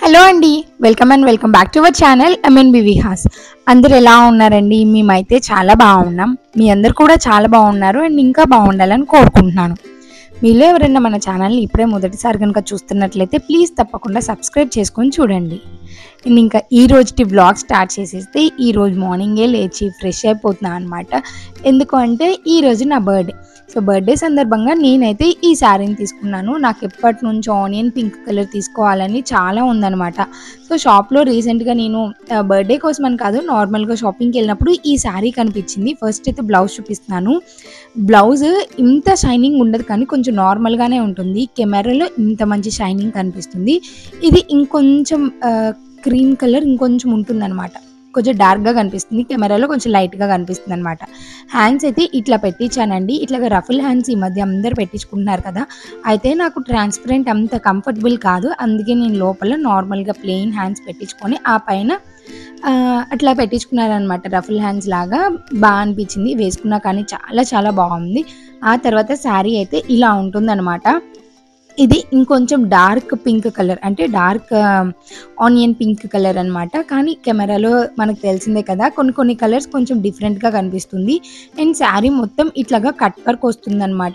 Hello అండి, welcome back to our channel MNB Vihas. అందరు ఎలా ఉన్నారండి? మేమైతే చాలా బాగున్నాం. మీ అందరు కూడా చాలా బాగున్నారు అండ్ ఇంకా బాగుండాలని కోరుకుంటున్నాను. మీలో ఎవరైనా మన ఛానల్ని ఇప్పుడే మొదటిసారి కనుక చూస్తున్నట్లయితే ప్లీజ్ తప్పకుండా సబ్స్క్రైబ్ చేసుకొని చూడండి. నేను ఇంకా ఈ రోజుటి వ్లాగ్ స్టార్ట్ చేసేస్తే ఈరోజు మార్నింగే లేచి ఫ్రెష్ అయిపోతున్నాను అనమాట. ఎందుకు అంటే ఈరోజు నా బర్త్డే. సో బర్త్డే సందర్భంగా నేనైతే ఈ శారీని తీసుకున్నాను. నాకు ఎప్పటి నుంచో ఆనియన్ పింక్ కలర్ తీసుకోవాలని చాలా ఉందనమాట. సో షాప్లో రీసెంట్గా నేను బర్త్డే కోసం అని కాదు, నార్మల్గా షాపింగ్కి వెళ్ళినప్పుడు ఈ శారీ కనిపించింది. ఫస్ట్ అయితే బ్లౌజ్ చూపిస్తున్నాను. బ్లౌజ్ ఇంత షైనింగ్ ఉండదు కానీ కొంచెం నార్మల్గానే ఉంటుంది. కెమెరాలో ఇంత మంచి షైనింగ్ కనిపిస్తుంది. ఇది ఇంకొంచెం క్రీమ్ కలర్ ఇంకొంచెం ఉంటుందన్నమాట. కొంచెం డార్క్గా కనిపిస్తుంది, కెమెరాలో కొంచెం లైట్గా కనిపిస్తుంది అనమాట. హ్యాండ్స్ అయితే ఇట్లా పెట్టించానండి. ఇట్లాగా రఫుల్ హ్యాండ్స్ ఈ మధ్య అందరు పెట్టించుకుంటున్నారు కదా, అయితే నాకు ట్రాన్స్పరెంట్ అంత కంఫర్టబుల్ కాదు. అందుకే నేను లోపల నార్మల్గా ప్లెయిన్ హ్యాండ్స్ పెట్టించుకొని ఆ పైన అట్లా పెట్టించుకున్నారనమాట. రఫుల్ హ్యాండ్స్ లాగా బాగా అనిపించింది వేసుకున్నా, కానీ చాలా చాలా బాగుంది. ఆ తర్వాత శారీ అయితే ఇలా ఉంటుందన్నమాట. ఇది ఇంకొంచెం డార్క్ పింక్ కలర్, అంటే డార్క్ ఆనియన్ పింక్ కలర్ అనమాట. కానీ కెమెరాలో మనకు తెలిసిందే కదా, కొన్ని కలర్స్ కొంచెం డిఫరెంట్గా కనిపిస్తుంది. అండ్ శారీ మొత్తం ఇట్లాగా కట్ వర్క్ వస్తుంది అనమాట.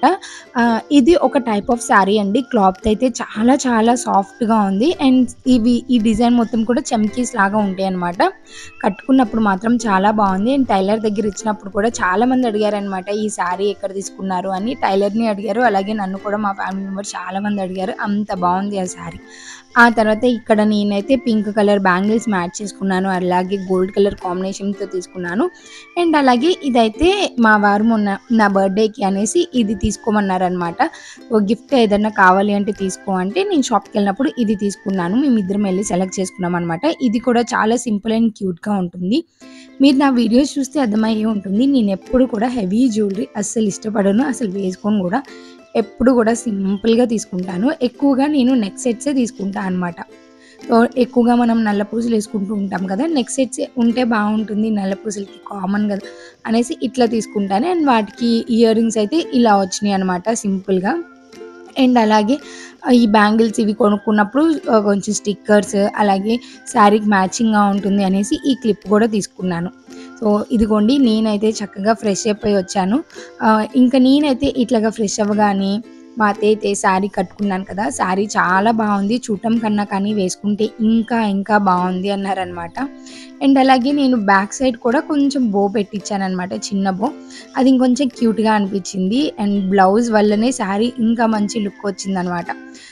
ఇది ఒక టైప్ ఆఫ్ శారీ అండి. క్లాత్ అయితే చాలా చాలా సాఫ్ట్గా ఉంది. అండ్ ఈ డిజైన్ మొత్తం కూడా చమ్కీస్ లాగా ఉంటాయి అనమాట. కట్టుకున్నప్పుడు మాత్రం చాలా బాగుంది. అండ్ టైలర్ దగ్గర ఇచ్చినప్పుడు కూడా చాలా మంది అడిగారు అనమాట, ఈ శారీ ఎక్కడ తీసుకున్నారు అని. టైలర్ని అడిగారు, అలాగే నన్ను కూడా మా ఫ్యామిలీ మెంబర్ చాలా మంది అడిగారు. అంత బాగుంది ఆ శారీ. ఆ తర్వాత ఇక్కడ నేనైతే పింక్ కలర్ బ్యాంగిల్స్ మ్యాచ్ చేసుకున్నాను, అలాగే గోల్డ్ కలర్ కాంబినేషన్తో తీసుకున్నాను. అండ్ అలాగే ఇదైతే మా వారు మొన్న నా బర్త్డేకి అనేసి ఇది తీసుకోమన్నారనమాట. ఓ గిఫ్ట్ ఏదన్నా కావాలి అంటే తీసుకో అంటే నేను షాప్కి వెళ్ళినప్పుడు ఇది తీసుకున్నాను. మేమిద్దరం వెళ్ళి సెలెక్ట్ చేసుకున్నాం అనమాట. ఇది కూడా చాలా సింపుల్ అండ్ క్యూట్గా ఉంటుంది. మీరు నా వీడియోస్ చూస్తే అర్థమయ్యే ఉంటుంది, నేను ఎప్పుడు కూడా హెవీ జ్యువెలరీ అస్సలు ఇష్టపడను, అసలు వేసుకొని కూడా. ఎప్పుడు కూడా సింపుల్గా తీసుకుంటాను. ఎక్కువగా నేను నెక్ సెట్సే తీసుకుంటాను అనమాట. సో ఎక్కువగా మనం నల్ల పూసలు వేసుకుంటూ ఉంటాం కదా, నెక్ సెట్స్ ఉంటే బాగుంటుంది, నల్ల పూసలకి కామన్ కదా అనేసి ఇట్లా తీసుకుంటాను. అండ్ వాటికి ఇయర్ రింగ్స్ అయితే ఇలా వచ్చినాయి అనమాట సింపుల్గా. అండ్ అలాగే ఈ బ్యాంగిల్స్ ఇవి కొనుక్కున్నప్పుడు కొంచెం స్టిక్కర్స్, అలాగే శారీకి మ్యాచింగ్గా ఉంటుంది అనేసి ఈ క్లిప్ కూడా తీసుకున్నాను. సో ఇదిగోండి, నేనైతే చక్కగా ఫ్రెష్ అయిపోయి వచ్చాను. ఇంకా నేనైతే ఇట్లాగా ఫ్రెష్ అవ్వగానే మా అత్తయ్య అయితే శారీ కట్టుకున్నాను కదా, శారీ చాలా బాగుంది, చూడటం కన్నా కానీ వేసుకుంటే ఇంకా ఇంకా బాగుంది అన్నారనమాట. అండ్ అలాగే నేను బ్యాక్ సైడ్ కూడా కొంచెం బో పెట్టించాను అనమాట, చిన్న బో. అది ఇంకొంచెం క్యూట్గా అనిపించింది. అండ్ బ్లౌజ్ వల్లనే శారీ ఇంకా మంచి లుక్ వచ్చిందనమాట.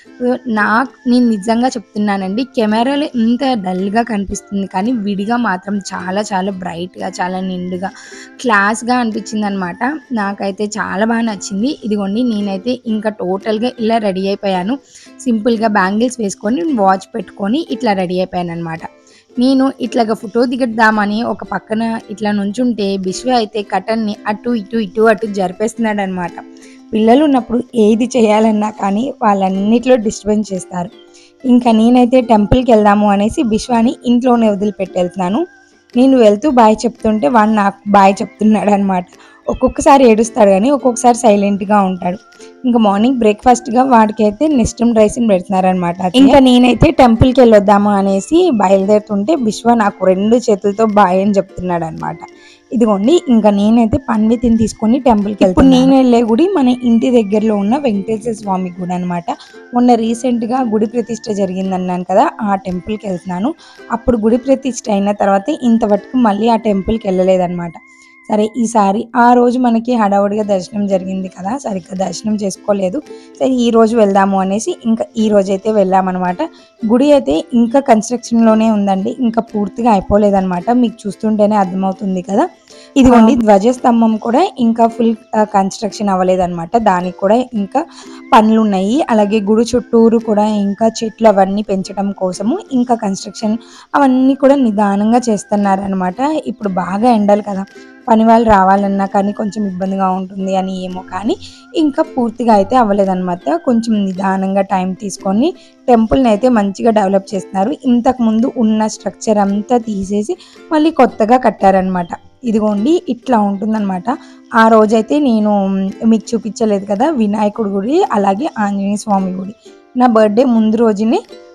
నేను నిజంగా చెప్తున్నానండి, కెమెరాలో ఇంత డల్గా కనిపిస్తుంది కానీ విడిగా మాత్రం చాలా చాలా బ్రైట్గా, చాలా నిండుగా, క్లాస్గా అనిపించింది అనమాట. నాకైతే చాలా బాగా నచ్చింది. ఇదిగోండి, నేనైతే ఇంకా టోటల్గా ఇలా రెడీ అయిపోయాను. సింపుల్గా బ్యాంగిల్స్ వేసుకొని వాచ్ పెట్టుకొని ఇట్లా రెడీ అయిపోయాను అనమాట. నేను ఇట్లాగా ఫోటో దిగద్దామని ఒక పక్కన ఇట్లా నుంచుంటే బిశ్వ అయితే కటన్ని అటు ఇటు ఇటు అటు జరిపేస్తున్నాడు అనమాట. పిల్లలు ఉన్నప్పుడు ఏది చేయాలన్నా కానీ వాళ్ళన్నిట్లో డిస్టర్బెన్స్ చేస్తారు. ఇంకా నేనైతే టెంపుల్కి వెళ్దాము అనేసి బిశ్వాని ఇంట్లోనే వదిలిపెట్టి వెళ్తున్నాను. నేను వెళ్తూ బాయ్ చెప్తుంటే వాడు నాకు బాయ్ చెప్తున్నాడు అనమాట. ఒక్కొక్కసారి ఏడుస్తాడు కానీ ఒక్కొక్కసారి సైలెంట్గా ఉంటాడు. ఇంకా మార్నింగ్ బ్రేక్ఫాస్ట్గా వాడికైతే నెస్టమ్ రైస్ని పెడుతున్నారనమాట. ఇంకా నేనైతే టెంపుల్కి వెళ్ళొద్దాము అనేసి బయలుదేరుతుంటే బిశ్వ నాకు 2 చేతులతో బాయ్ అని చెప్తున్నాడు అనమాట. ఇదిగోండి, ఇంకా నేనైతే పన్వితిని తీసుకొని టెంపుల్కి వెళ్తాను. నేను వెళ్ళే గుడి మన ఇంటి దగ్గరలో ఉన్న వెంకటేశ్వర స్వామి గుడి అనమాట. మొన్న రీసెంట్గా గుడి ప్రతిష్ఠ జరిగిందన్నాను కదా, ఆ టెంపుల్కి వెళ్తున్నాను. అప్పుడు గుడి ప్రతిష్ఠ అయిన తర్వాత ఇంతవరకు మళ్ళీ ఆ టెంపుల్కి వెళ్ళలేదన్నమాట. సరే ఈసారి ఆ రోజు మనకి హడావుడిగా దర్శనం జరిగింది కదా, సరిగ్గా దర్శనం చేసుకోలేదు. సరే ఈ రోజు వెళ్దాము అనేసి ఇంకా ఈ రోజైతే వెళ్ళామన్నమాట. గుడి అయితే ఇంకా కన్స్ట్రక్షన్లోనే ఉందండి, ఇంకా పూర్తిగా అయిపోలేదన్నమాట. మీకు చూస్తుంటేనే అర్థమవుతుంది కదా. ఇదిగోండి, ధ్వజస్తంభం కూడా ఇంకా ఫుల్ కన్స్ట్రక్షన్ అవ్వలేదన్నమాట, దానికి కూడా ఇంకా పనులు ఉన్నాయి. అలాగే గుడి చుట్టూరు కూడా ఇంకా చెట్లు అవన్నీ పెంచడం కోసము ఇంకా కన్స్ట్రక్షన్ అవన్నీ కూడా నిదానంగా చేస్తున్నారనమాట. ఇప్పుడు బాగా ఎండలు కదా, పని వాళ్ళు రావాలన్నా కానీ కొంచెం ఇబ్బందిగా ఉంటుంది అని ఏమో, కానీ ఇంకా పూర్తిగా అయితే అవ్వలేదన్నమాట. కొంచెం నిదానంగా టైం తీసుకొని టెంపుల్ని అయితే మంచిగా డెవలప్ చేస్తున్నారు. ఇంతకుముందు ఉన్న స్ట్రక్చర్ అంతా తీసేసి మళ్ళీ కొత్తగా కట్టారనమాట. ఇదిగోండి, ఇట్లా ఉంటుందన్నమాట. ఆ రోజైతే నేను మీకు చూపించలేదు కదా, వినాయకుడి గుడి అలాగే ఆంజనేయ స్వామి గుడి. నా బర్త్డే ముందు రోజునే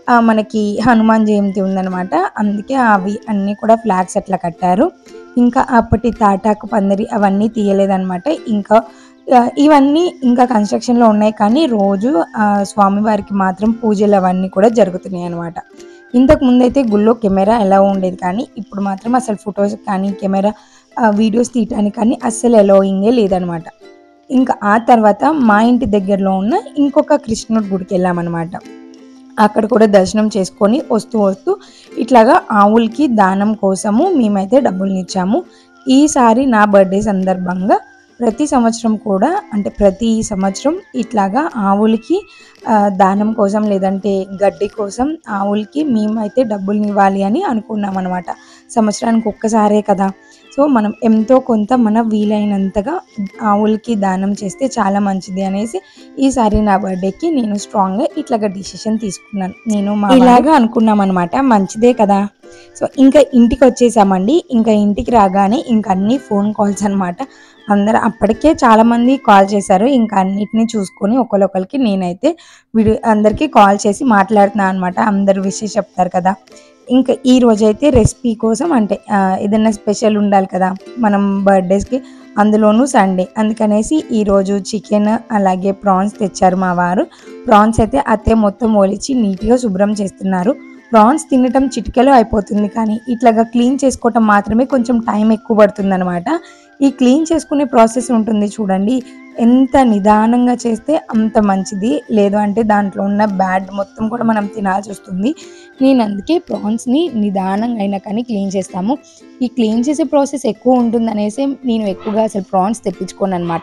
మనకి హనుమాన్ జయంతి ఉందనమాట. అందుకే అవి అన్నీ కూడా ఫ్లాగ్స్ అట్లా కట్టారు. ఇంకా అప్పటి తాటాకు పందిరి అవన్నీ తీయలేదనమాట. ఇంకా ఇవన్నీ ఇంకా కన్‌స్ట్రక్షన్‌లో ఉన్నాయి కానీ రోజు స్వామివారికి మాత్రం పూజలు అవన్నీ కూడా జరుగుతున్నాయి అనమాట. ఇంతకు ముందైతే గుళ్ళో కెమెరా ఎలౌ ఉండేది కానీ ఇప్పుడు మాత్రం అసలు ఫోటోస్ కానీ కెమెరా వీడియోస్ తీయటానికి కానీ అస్సలు ఎలౌయింగే లేదనమాట. ఇంకా ఆ తర్వాత మా ఇంటి దగ్గరలో ఉన్న ఇంకొక కృష్ణుడి గుడికెళ్ళామనమాట. అక్కడ కూడా దర్శనం చేసుకొని వస్తూ ఇట్లాగా ఆవులకి దానం కోసము మేమైతే డబ్బులనిచ్చాము. ఈసారి నా బర్త్‌డే సందర్భంగా ప్రతి సంవత్సరం కూడా అంటే ప్రతి సంవత్సరం ఇట్లాగా ఆవులకి దానం కోసం లేదంటే గడ్డి కోసం ఆవులకి మేమైతే డబ్బులనివ్వాలి అని అనుకున్నామనమాట. సంవత్సరానికి ఒక్కసారే కదా! సో, మనం ఎంతో కొంత మన వీలైనంతగా ఆవులకి దానం చేస్తే చాలా మంచిది అనేసి ఈసారి నా బర్త్‌డేకి నేను స్ట్రాంగ్‌గా ఇట్లాగా డిసిషన్ తీసుకున్నాను. నేను ఇలాగా అనుకున్నామనమాట. మంచిదే కదా! సో, ఇంకా ఇంటికొచ్చేసామండి. ఇంకా ఇంటికి రాగానే ఇంక అన్నీ ఫోన్ కాల్స్ అనమాట. అందరూ అప్పటికే చాలామంది కాల్ చేశారు. ఇంకా అన్నిటిని చూసుకొని ఒకళ్ళొకళ్ళకి నేనైతే అందరికీ కాల్ చేసి మాట్లాడుతున్నా అనమాట. అందరూ విషెస్ చెప్తారు కదా! ఇంకా ఈరోజైతే రెసిపీ కోసం అంటే ఏదైనా స్పెషల్ ఉండాలి కదా మనం బర్త్‌డేస్‌కి, అందులోనూ సండే. అందుకనేసి ఈరోజు చికెన్ అలాగే ప్రాన్స్ తెచ్చారు మా వారు. ప్రాన్స్ అయితే అత్తయ్య మొత్తం ఒలిచి నీట్‌గా శుభ్రం చేస్తున్నారు. ప్రాన్స్ తినటం చిటికెలో అయిపోతుంది కానీ ఇట్లాగా క్లీన్ చేసుకోవటం మాత్రమే కొంచెం టైం ఎక్కువ పడుతుందనమాట. ఈ క్లీన్ చేసుకునే ప్రాసెస్ ఉంటుంది చూడండి, ఎంత నిదానంగా చేస్తే అంత మంచిది. లేదు అంటే దాంట్లో ఉన్న బ్యాడ్ మొత్తం కూడా మనం తినాల్సొస్తుంది. నేను అందుకే ప్రాన్స్‌ని నిదానంగా అయినా కానీ క్లీన్ చేస్తాము. ఈ క్లీన్ చేసే ప్రాసెస్ ఎక్కువ ఉంటుందనేసి నేను ఎక్కువగా అసలు ప్రాన్స్ తెప్పించుకోననమాట.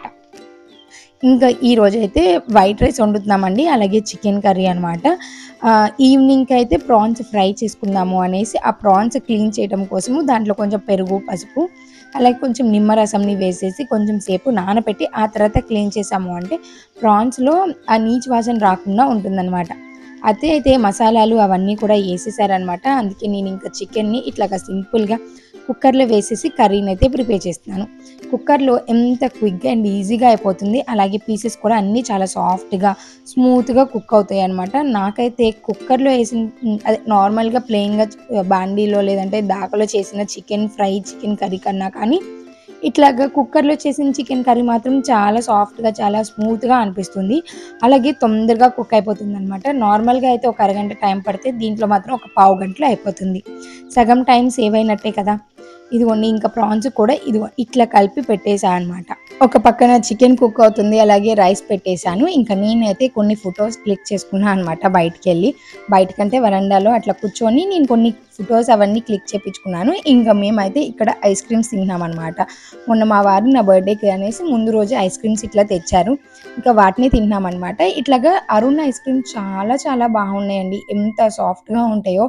ఇంకా ఈరోజైతే వైట్ రైస్ వండుతున్నామండి. అలాగే చికెన్ కర్రీ అనమాట. ఈవినింగ్‌కి అయితే ప్రాన్స్ ఫ్రై చేసుకుందాము అనేసి ఆ ప్రాన్స్ క్లీన్ చేయడం కోసము దాంట్లో కొంచెం పెరుగు, పసుపు అలాగే కొంచెం నిమ్మరసంని వేసేసి కొంచెం సేపు నానబెట్టి ఆ తర్వాత క్లీన్ చేసాము అంటే ప్రాన్స్‌లో ఆ నీచు వాసన రాకుండా ఉంటుందనమాట. అయితే మసాలాలు అవన్నీ కూడా ఏసేసారనమాట. అందుకే నేను ఇంకా చికెన్‌ని ఇట్లాగా సింపుల్‌గా కుక్కర్‌లో వేసేసి కర్రీనైతే ప్రిపేర్ చేస్తున్నాను. కుక్కర్‌లో ఎంత క్విక్‌గా అండ్ ఈజీగా అయిపోతుంది. అలాగే పీసెస్ కూడా అన్నీ చాలా సాఫ్ట్‌గా, స్మూత్‌గా కుక్ అవుతాయన్నమాట. నాకైతే కుక్కర్‌లో అదే నార్మల్‌గా ప్లెయిన్‌గా బాండీలో లేదంటే దాకలో చేసిన చికెన్ ఫ్రై, చికెన్ కర్రీ కన్నా కానీ ఇట్లాగా కుక్కర్‌లో చేసిన చికెన్ కర్రీ మాత్రం చాలా సాఫ్ట్‌గా, చాలా స్మూత్‌గా అనిపిస్తుంది. అలాగే తొందరగా కుక్ అయిపోతుందనమాట. నార్మల్‌గా అయితే ఒక అరగంట టైం పడితే దీంట్లో మాత్రం ఒక పావు గంటలో అయిపోతుంది. సగం టైం సేవ్ అయినట్టే కదా! ఇదిగోండి ఇంకా ప్రాన్స్ కూడా ఇదిగో ఇట్లా కలిపి పెట్టేసా అనమాట. ఒక పక్కన చికెన్ కుక్ అవుతుంది. అలాగే రైస్ పెట్టేసాను. ఇంకా నేనైతే కొన్ని ఫోటోస్ క్లిక్ చేసుకున్నా అనమాట బయటికెళ్ళి. బయటకంటే వరండాలో అట్లా కూర్చొని నేను కొన్ని ఫోటోస్ అవన్నీ క్లిక్ చేపించుకున్నాను. ఇంకా మేమైతే ఇక్కడ ఐస్ క్రీమ్స్ తింటున్నామనమాట. మొన్న మా వారు నా బర్త్‌డేకి అనేసి ముందు రోజు ఐస్ క్రీమ్స్ ఇట్లా తెచ్చారు. ఇంకా వాటిని తింటున్నామనమాట. ఇట్లాగా అరుణ్ ఐస్ క్రీమ్ చాలా చాలా బాగున్నాయండి. ఎంత సాఫ్ట్‌గా ఉంటాయో.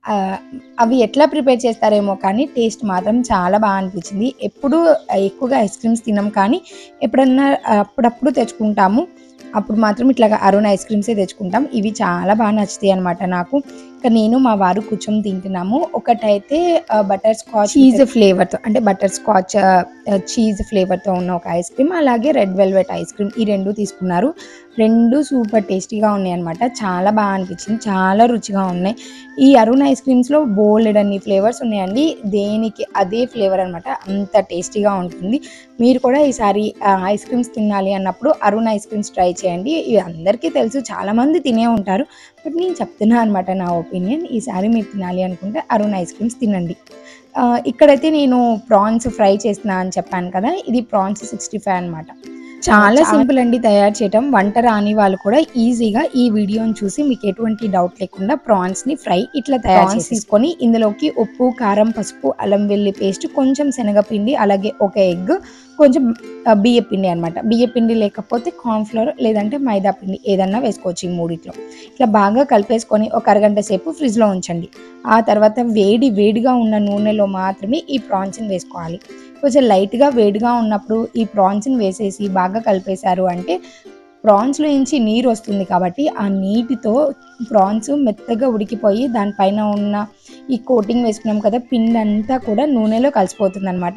అవి ఎట్లా ప్రిపేర్ చేస్తారేమో కానీ టేస్ట్ మాత్రం చాలా అనిపించింది. ఎప్పుడూ ఎక్కువగా ఐస్ క్రీమ్స్ తినం కానీ ఎప్పుడన్నా అప్పుడప్పుడు తెచ్చుకుంటాము. అప్పుడు మాత్రం ఇట్లాగా అరుణ్ ఐస్ క్రీమ్సే తెచ్చుకుంటాం. ఇవి చాలా నచ్చుతాయి అనమాట నాకు. ఇక నేను మా వారు కూర్చొని తింటున్నాము. ఒకటైతే బటర్ స్కాచ్ చీజ్ ఫ్లేవర్‌తో అంటే బటర్ స్కాచ్ చీజ్ ఫ్లేవర్‌తో ఉన్న ఒక ఐస్ క్రీమ్, అలాగే రెడ్ వెల్వెట్ ఐస్ క్రీమ్ ఈ 2 తీసుకున్నారు. 2 సూపర్ టేస్టీగా ఉన్నాయన్నమాట. చాలా అనిపించింది. చాలా రుచిగా ఉన్నాయి. ఈ అరుణ్ ఐస్ క్రీమ్స్‌లో బోలెడన్ని ఫ్లేవర్స్ ఉన్నాయండి. దేనికి అదే ఫ్లేవర్ అనమాట. అంత టేస్టీగా ఉంటుంది. మీరు కూడా ఈసారి ఐస్ క్రీమ్స్ తినాలి అన్నప్పుడు అరుణ్ ఐస్ క్రీమ్స్ ట్రై చేయండి. ఇవి అందరికీ తెలుసు, చాలామంది తినే ఉంటారు. బట్ నేను చెప్తున్నా అనమాట నా ఒపీనియన్. ఈసారి మీరు తినాలి అనుకుంటే అరుణ్ ఐస్ క్రీమ్స్ తినండి. ఇక్కడైతే నేను ప్రాన్స్ ఫ్రై చేస్తున్నా అని చెప్పాను కదా! ఇది ప్రాన్స్ 65 అనమాట. చాలా సింపుల్ అండి తయారు చేయటం. వంట రాని వాళ్ళు కూడా ఈజీగా ఈ వీడియోని చూసి మీకు ఎటువంటి డౌట్ లేకుండా ప్రాన్స్‌ని ఫ్రై ఇట్లా తయారు చేసుకొని ఇందులోకి ఉప్పు, కారం, పసుపు, అల్లం వెల్లుల్లి పేస్ట్, కొంచెం శనగపిండి, అలాగే ఒక ఎగ్, కొంచెం బియ్యపిండి అనమాట. బియ్యపిండి లేకపోతే కార్న్ ఫ్లోర్ లేదంటే మైదా పిండి ఏదన్నా వేసుకోవచ్చు ఈ మూడిట్లో. ఇట్లా బాగా కలిపేసుకొని ఒక అరగంట సేపు ఫ్రిడ్జ్‌లో ఉంచండి. ఆ తర్వాత వేడిగా ఉన్న నూనెలో మాత్రమే ఈ ప్రాన్స్‌ని వేసుకోవాలి. కొంచెం లైట్‌గా వేడిగా ఉన్నప్పుడు ఈ ప్రాన్స్‌ని వేసేసి బాగా కలిపేశారు అంటే ప్రాన్స్లో నుంచి నీరు వస్తుంది కాబట్టి ఆ నీటితో ప్రాన్స్ మెత్తగా ఉడికిపోయి దానిపైన ఉన్న ఈ కోటింగ్ వేసుకున్నాం కదా పిండి అంతా కూడా నూనెలో కలిసిపోతుంది అనమాట.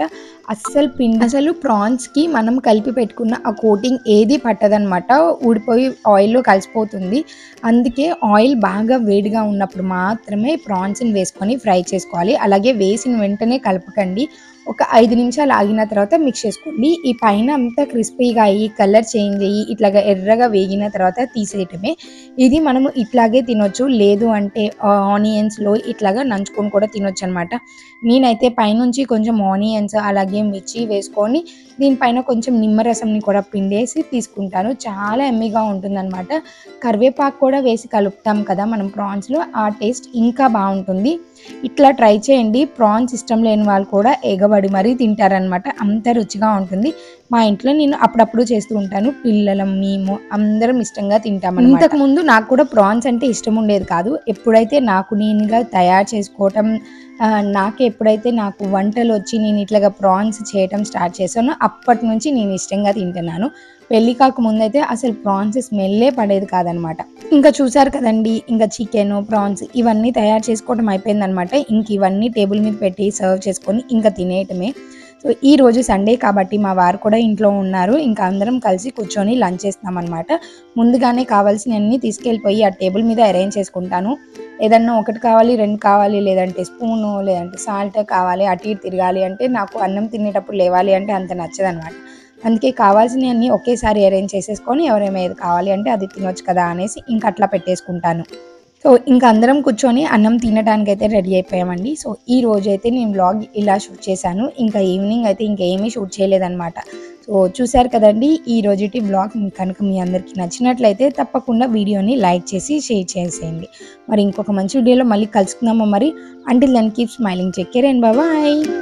అసలు ప్రాన్స్కి మనం కలిపి పెట్టుకున్న ఆ కోటింగ్ ఏది పట్టదనమాట, ఊడిపోయి ఆయిల్లో కలిసిపోతుంది. అందుకే ఆయిల్ బాగా వేడిగా ఉన్నప్పుడు మాత్రమే ప్రాన్స్ని వేసుకొని ఫ్రై చేసుకోవాలి. అలాగే వేసిన వెంటనే కలపకండి, ఒక 5 నిమిషాలు ఆగిన తర్వాత మిక్స్ చేసుకోండి. ఈ పైన అంతా క్రిస్పీగా అయ్యి కలర్ చేంజ్ అయ్యి ఇట్లాగా ఎర్రగా వేగిన తర్వాత తీసేయటమే. ఇది మనము ఇట్లాగే తినొచ్చు, లేదు అంటే ఆనియన్స్లో ఇట్లాగా నంచుకొని కూడా తినొచ్చు అనమాట. నేనైతే పైనుంచి కొంచెం ఆనియన్స్ అలాగే మిర్చి వేసుకొని దీనిపైన కొంచెం నిమ్మరసంని కూడా పిండేసి తీసుకుంటాను. చాలా ఎమ్మీగా ఉంటుందన్నమాట. కరివేపాకు కూడా వేసి కలుపుతాం కదా మనం ప్రాన్స్లో, ఆ టేస్ట్ ఇంకా బాగుంటుంది. ఇట్లా ట్రై చేయండి. ప్రాన్స్ ఇష్టం లేని వాళ్ళు కూడా ఎగబడి మరీ తింటారనమాట, అంత రుచిగా ఉంటుంది. మా ఇంట్లో నేను అప్పుడప్పుడు చేస్తూ ఉంటాను, పిల్లలం మేము అందరం ఇష్టంగా తింటాము. ఇంతకుముందు నాకు కూడా ప్రాన్స్ అంటే ఇష్టం ఉండేది కాదు. ఎప్పుడైతే నాకు నేనుగా తయారు చేసుకోవటం, ఎప్పుడైతే నాకు వంటలు వచ్చి నేను ఇట్లాగా ప్రాన్స్ చేయటం స్టార్ట్ చేశానో అప్పటి నుంచి నేను ఇష్టంగా తింటున్నాను. పెళ్ళి కాకముందైతే అసలు ప్రాన్స్ స్మెల్లే పడేది కాదనమాట. ఇంకా చూసారు కదండి, ఇంకా చికెన్ ప్రాన్స్ ఇవన్నీ తయారు చేసుకోవడం అయిపోయిందనమాట. ఇంక ఇవన్నీ టేబుల్ మీద పెట్టి సర్వ్ చేసుకొని ఇంకా తినేయటమే. సో ఈరోజు సండే కాబట్టి మా వారు కూడా ఇంట్లో ఉన్నారు. ఇంకా అందరం కలిసి కూర్చొని లంచ్ చేస్తున్నాం అనమాట. ముందుగానే కావాల్సినవన్నీ తీసుకెళ్ళిపోయి ఆ టేబుల్ మీద అరేంజ్ చేసుకుంటాను. ఏదన్నా ఒకటి కావాలి, 2 కావాలి, లేదంటే స్పూను, లేదంటే సాల్ట్ కావాలి, అటు ఇటు తిరగాలి అంటే నాకు అన్నం తినేటప్పుడు లేవాలి అంటే అంత నచ్చదనమాట. అందుకే కావాల్సినవన్నీ ఒకేసారి అరేంజ్ చేసేసుకొని ఎవరేమేది కావాలి అంటే అది తినొచ్చు కదా అనేసి ఇంకా అట్లా పెట్టేసుకుంటాను. సో ఇంకా అందరం కూర్చొని అన్నం తినడానికైతే రెడీ అయిపోయామండి. సో ఈ రోజైతే నేను వ్లాగ్ ఇలా షూట్ చేశాను. ఇంకా ఈవినింగ్ అయితే ఇంకేమీ షూట్ చేయలేదన్నమాట. సో చూశారు కదండి, ఈ రోజుటి వ్లాగ్ కనుక మీ అందరికీ నచ్చినట్లయితే తప్పకుండా వీడియోని లైక్ చేసి షేర్ చేసేయండి. మరి ఇంకొక మంచి వీడియోలో మళ్ళీ కలుసుకుందామా మరి. Until then keep smiling, take care and bye.